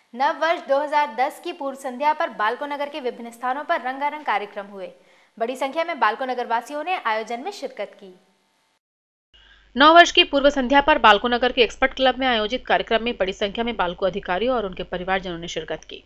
नव वर्ष 2010 की पूर्व संध्या पर बालको नगर के विभिन्न स्थानों पर रंगारंग कार्यक्रम हुए। बड़ी संख्या में बालको नगर वासियों ने आयोजन में शिरकत की। नव वर्ष की पूर्व संध्या पर बालको नगर के एक्सपर्ट क्लब में आयोजित कार्यक्रम में बड़ी संख्या में बालको अधिकारियों और उनके परिवारजनों ने शिरकत की।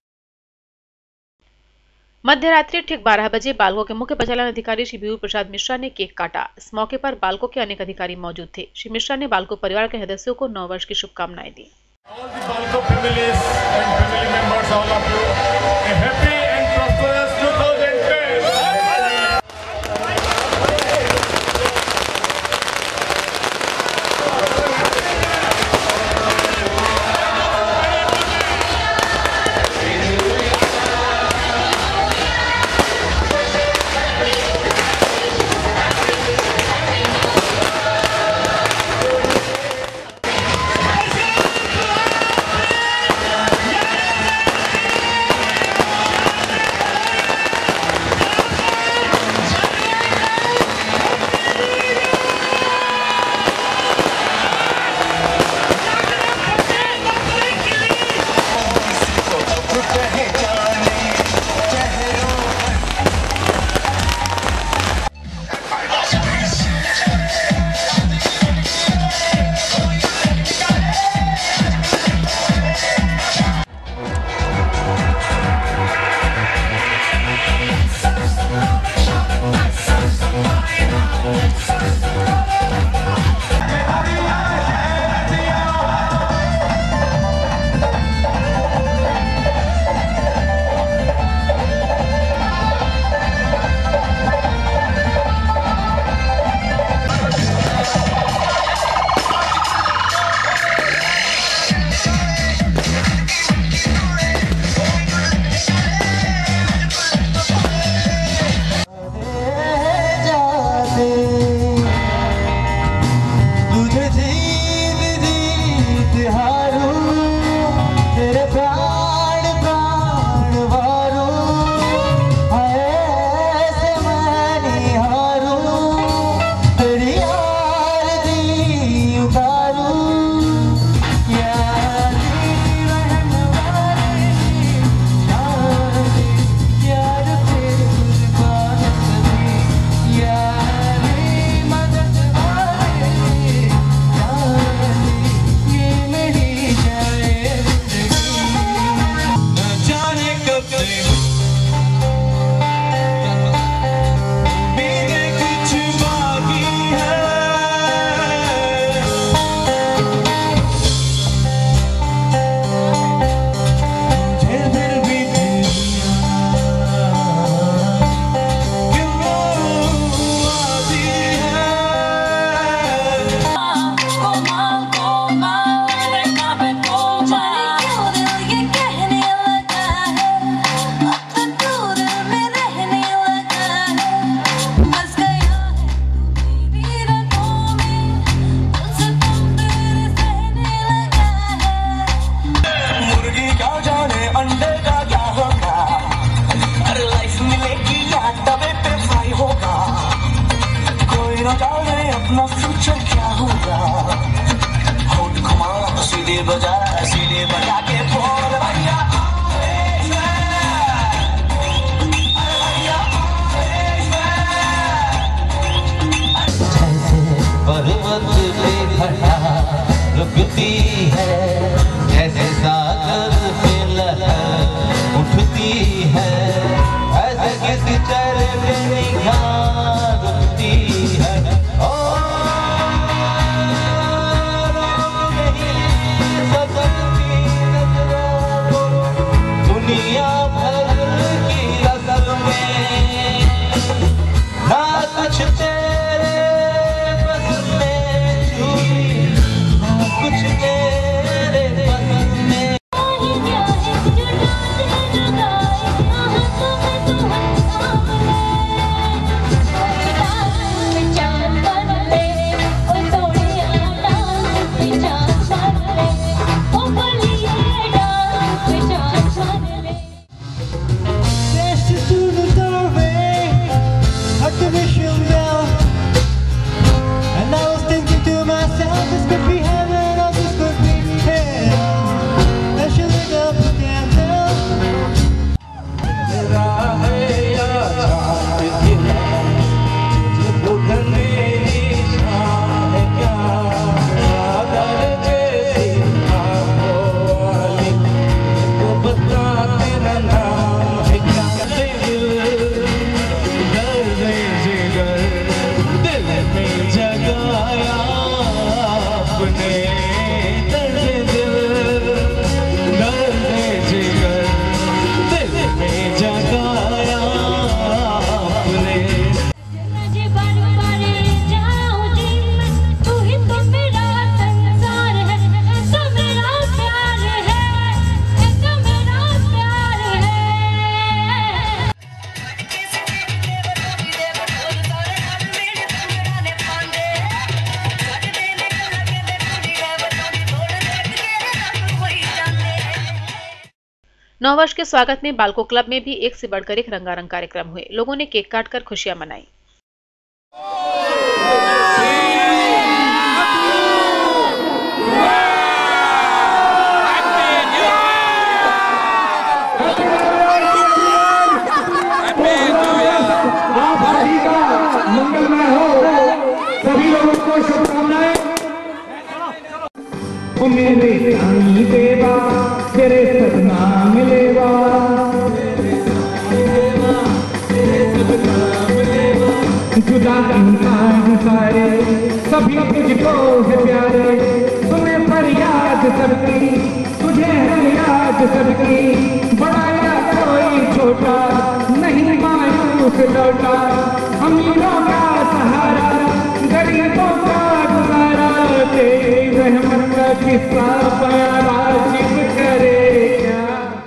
मध्य रात्रि ठीक 12 बजे बालको के मुख्य परिचालन अधिकारी श्री बीयू प्रसाद मिश्रा ने केक काटा। इस मौके पर बालको के अनेक अधिकारी मौजूद थे। श्री मिश्रा ने बालको परिवार के सदस्यों को नव वर्ष की शुभकामनाएं दी। अपना फ्यूचर क्या होगा, होठ घुमा सीधे बजा के बोल भैया पर्वत पे घटा रुकती है, जैसे सागर पे लहर उठती है, ऐसे किसी चेहरे पे निगाह रुकती है। दुनिया भर की रस्म में ना कुछ तेरे बस में छुई, ना कुछ तेरे 9 वर्ष के स्वागत में बालको क्लब में भी एक से बढ़कर एक रंगारंग कार्यक्रम हुए। लोगों ने केक काटकर खुशियां मनाई। सभी लोगों को शुभकामनाएं। मेरे साईं देवा तेरे सतनाम लेवा, जुदा इंसान सारे सभी तुझको है प्यारे, तुम्हें फरियाद सबकी तुझे है याद सबकी, बड़ा या कोई छोटा नहीं मायूस लौटा, अमीरों का सहारा गरीबों का गुजारा, तेरी रहमत का किस्सा प्यारा शिव करे क्या।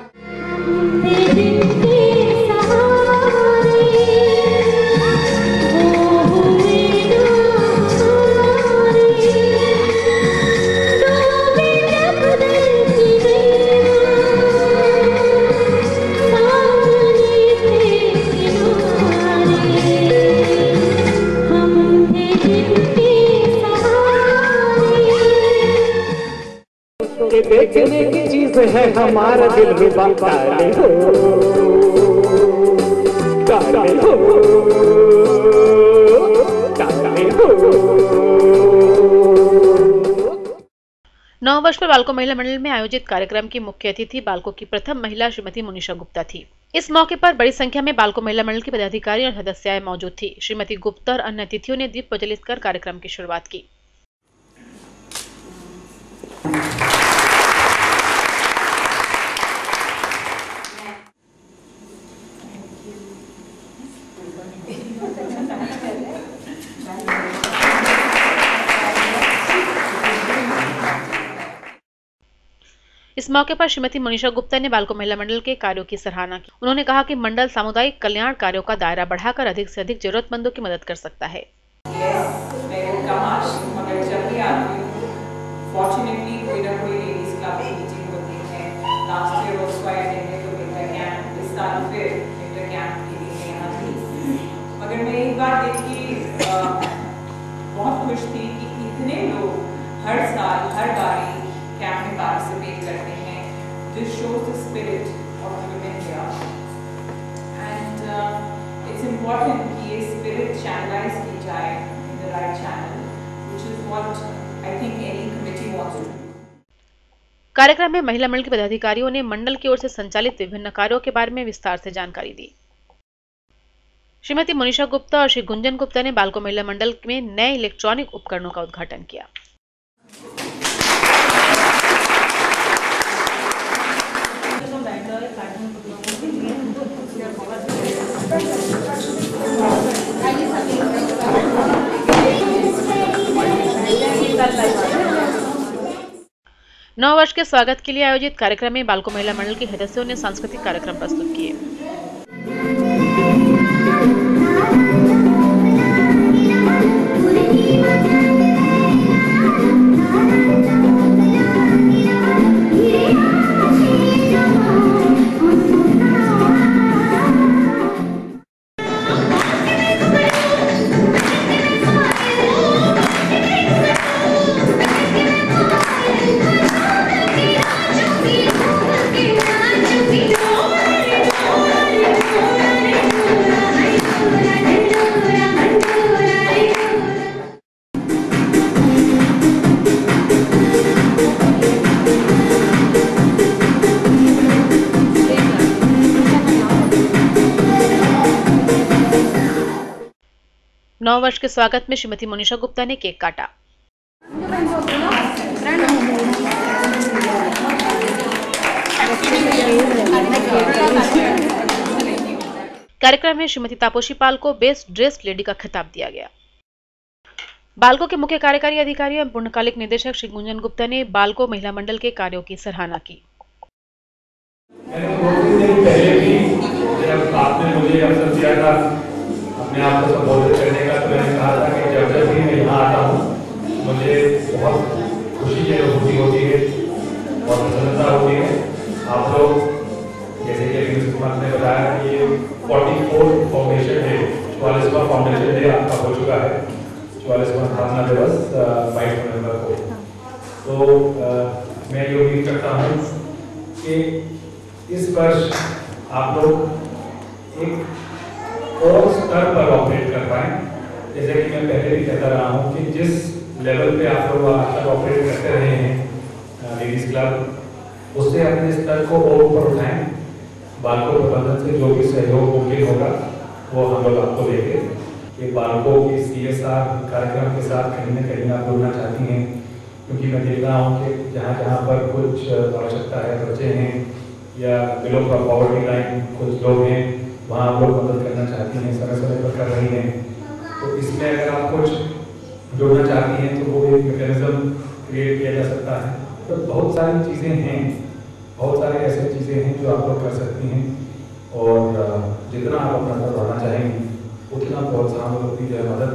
देखने की चीज है हमारा दिल रुबा, काले हो काले हो काले हो। 9 वर्ष पर बालको महिला मंडल में आयोजित कार्यक्रम की मुख्य अतिथि बालको की प्रथम महिला श्रीमती मोनिशा गुप्ता थी। इस मौके पर बड़ी संख्या में बालको महिला मंडल के पदाधिकारी और सदस्याएं मौजूद थी। श्रीमती गुप्ता और अन्य अतिथियों ने दीप प्रज्वलित कर कार्यक्रम की शुरुआत की। इस मौके पर श्रीमती मोनिशा गुप्ता ने बालको महिला मंडल के कार्यों की सराहना की। उन्होंने कहा कि मंडल सामुदायिक कल्याण कार्यों का दायरा बढ़ाकर अधिक से अधिक जरूरतमंदों की मदद कर सकता है। मगर मैं एक बात देखी बहुत खुश थी कि इतने लोग हर साल हर बारी कैंप में पार्टिसिपेट करते हैं। This shows the spirit of women here and it's important कि ये स्पिरिट चैनलाइज की जाए in the right channel, which is what I think any committee wants to do. कार्यक्रम में महिला मंडल के पदाधिकारियों ने मंडल की ओर से संचालित विभिन्न कार्यों के बारे में विस्तार से जानकारी दी। श्रीमती मोनिशा गुप्ता और श्री गुंजन गुप्ता ने बालको महिला मंडल में नए इलेक्ट्रॉनिक उपकरणों का उद्घाटन किया। नौ वर्ष के स्वागत के लिए आयोजित कार्यक्रम में बालको महिला मंडल के सदस्यों ने सांस्कृतिक कार्यक्रम प्रस्तुत किए। नौ वर्ष के स्वागत में श्रीमती मोनिशा गुप्ता ने केक काटा। कार्यक्रम में श्रीमती तापोशी पाल को बेस्ट ड्रेस्ड लेडी का खिताब दिया गया। बालको के मुख्य कार्यकारी अधिकारी एवं पूर्णकालिक निदेशक श्री गुंजन गुप्ता ने बालको महिला मंडल के कार्यों की सराहना की। अपने आप को संबोधित करने का, तो मैंने कहा था कि जब जब भी मैं यहाँ आता हूँ मुझे बहुत खुशी की अनुभूति होती है और प्रसन्नता होती है। आप लोग 44वां स्थापना दिवस 22 नवंबर को। तो मैं ये उम्मीद करता हूँ कि इस वर्ष आप लोग एक और स्तर पर ऑपरेट कर पाएं। जैसे कि मैं पहले भी कहता रहा हूँ कि जिस लेवल पे आप लोग आज तक ऑपरेट करते रहे हैं लेडीज क्लब, उससे अपने स्तर को और ऊपर उठाएं। बालको प्रबंधन से जो भी सहयोग मुमकिन होगा वो हम लोग आपको देंगे। कि बालको की CSR कार्यक्रम के साथ कहीं ना कहीं आप जुड़ना चाहती हैं, क्योंकि मैं देख रहा हूँ कि जहाँ जहाँ पर कुछ आवश्यकता है, बच्चे हैं या बिलो पॉवर्टी लाइन कुछ लोग हैं, वहाँ आप लोग मदद करना चाहती हैं, समय समय पर कर रही हैं। तो इसमें अगर आप कुछ जोड़ना चाहती हैं तो वो एक मैकेनिज्म क्रिएट किया जा सकता है। तो बहुत सारी चीज़ें हैं, बहुत सारी ऐसी चीज़ें हैं जो आप लोग कर सकती हैं, और जितना आप अपना बढ़ाना चाहेंगी उतना प्रोत्साहन और अपनी मदद